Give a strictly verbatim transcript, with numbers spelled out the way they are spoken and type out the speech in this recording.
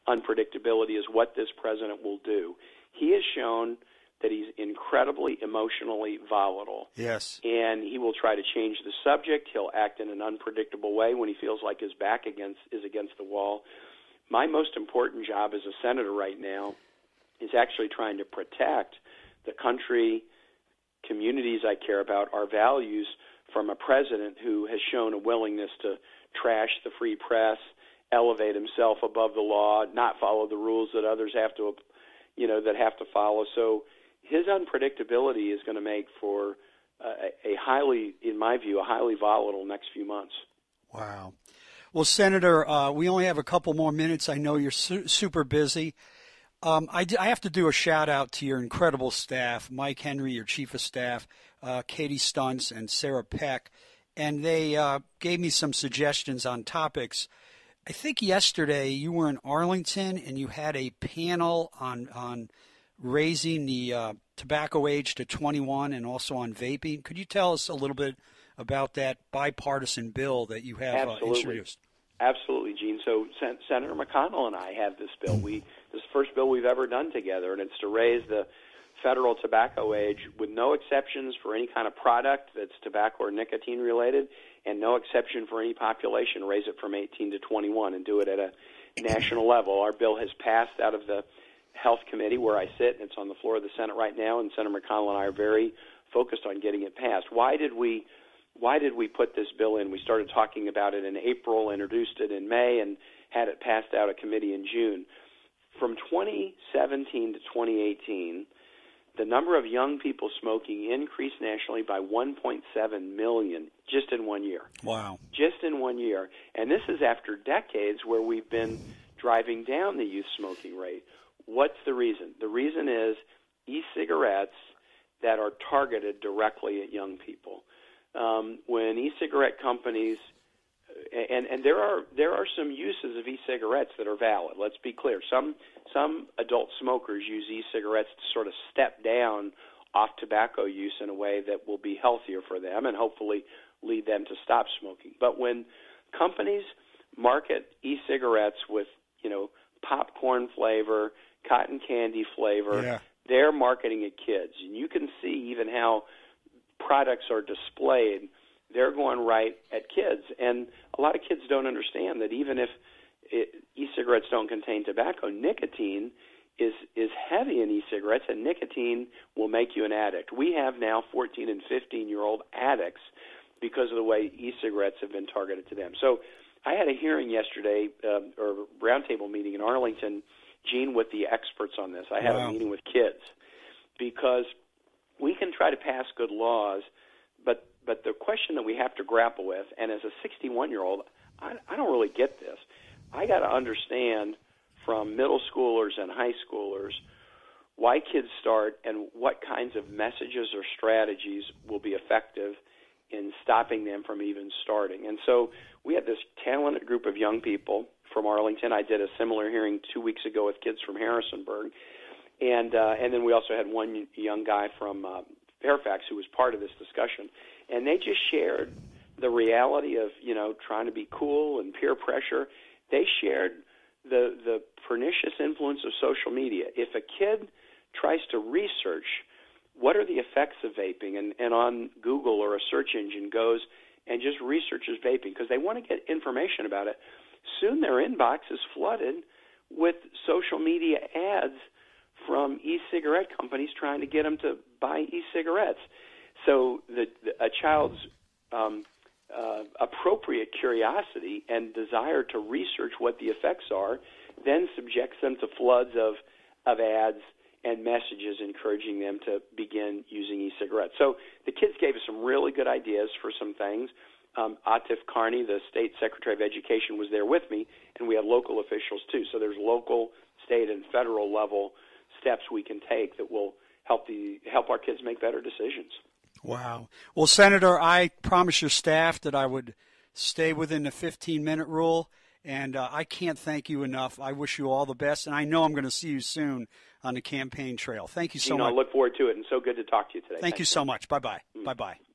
unpredictability is what this president will do. He has shown that he's incredibly emotionally volatile. Yes. And he will try to change the subject. He'll act in an unpredictable way when he feels like his back against is against the wall. My most important job as a senator right now is actually trying to protect the country, communities I care about, our values from a president who has shown a willingness to trash the free press, elevate himself above the law, not follow the rules that others have to, you know, that have to follow. So his unpredictability is going to make for uh, a highly, in my view, a highly volatile next few months. Wow. Well, Senator, uh, we only have a couple more minutes. I know you're su- super busy. Um, I, d- I have to do a shout-out to your incredible staff, Mike Henry, your chief of staff, uh, Katie Stuntz, and Sarah Peck, and they uh, gave me some suggestions on topics. I think yesterday you were in Arlington and you had a panel on on raising the uh, tobacco age to twenty-one and also on vaping. Could you tell us a little bit about that bipartisan bill that you have uh, introduced? Absolutely, Gene. So Sen- Senator McConnell and I have this bill. We this is the first bill we've ever done together, and it's to raise the federal tobacco age with no exceptions for any kind of product that's tobacco or nicotine related, and no exception for any population. Raise it from eighteen to twenty-one and do it at a national level. Our bill has passed out of the Health Committee where I sit, and it's on the floor of the Senate right now, and Senator McConnell and I are very focused on getting it passed. Why did we why did we put this bill in? We started talking about it in April, introduced it in May, and had it passed out of committee in June. From twenty seventeen to twenty eighteen, the number of young people smoking increased nationally by one point seven million just in one year. Wow. Just in one year. And this is after decades where we've been driving down the youth smoking rate. What's the reason? The reason is e-cigarettes that are targeted directly at young people. Um, when e-cigarette companies, and, and there are there are some uses of e-cigarettes that are valid. Let's be clear. Some some adult smokers use e-cigarettes to sort of step down off tobacco use in a way that will be healthier for them and hopefully lead them to stop smoking. But when companies market e-cigarettes with, you know, popcorn flavor, cotton candy flavor, yeah. they're marketing at kids. And you can see even how products are displayed. They're going right at kids. And a lot of kids don't understand that even if it, e-cigarettes don't contain tobacco, nicotine is, is heavy in e-cigarettes, and nicotine will make you an addict. We have now fourteen and fifteen-year-old addicts because of the way e-cigarettes have been targeted to them. So I had a hearing yesterday, um, or a roundtable meeting in Arlington, Gene, with the experts on this. I had wow. a meeting with kids because we can try to pass good laws, but but the question that we have to grapple with, and as a sixty-one-year-old, I, I don't really get this. I got to understand from middle schoolers and high schoolers why kids start and what kinds of messages or strategies will be effective in stopping them from even starting. And so we had this talented group of young people from Arlington. I did a similar hearing two weeks ago with kids from Harrisonburg. And uh, and then we also had one young guy from uh, Fairfax who was part of this discussion. And they just shared the reality of, you know, trying to be cool and peer pressure. They shared the the pernicious influence of social media. If a kid tries to research what are the effects of vaping, and, and on Google or a search engine goes and just researches vaping because they want to get information about it, soon their inbox is flooded with social media ads from e-cigarette companies trying to get them to buy e-cigarettes. So the, the, a child's um, uh, appropriate curiosity and desire to research what the effects are then subjects them to floods of, of ads and messages encouraging them to begin using e-cigarettes. So the kids gave us some really good ideas for some things. Um, Atif Carney, the State Secretary of Education, was there with me, and we had local officials too. So there's local, state, and federal level steps we can take that will help the help our kids make better decisions. Wow. Well, Senator, I promised your staff that I would stay within the fifteen-minute rule, and uh, I can't thank you enough. I wish you all the best, and I know I'm going to see you soon on the campaign trail. Thank you so you know, much. I look forward to it, and so good to talk to you today. Thank Thanks, you so man. much. Bye-bye. Mm. Bye-bye.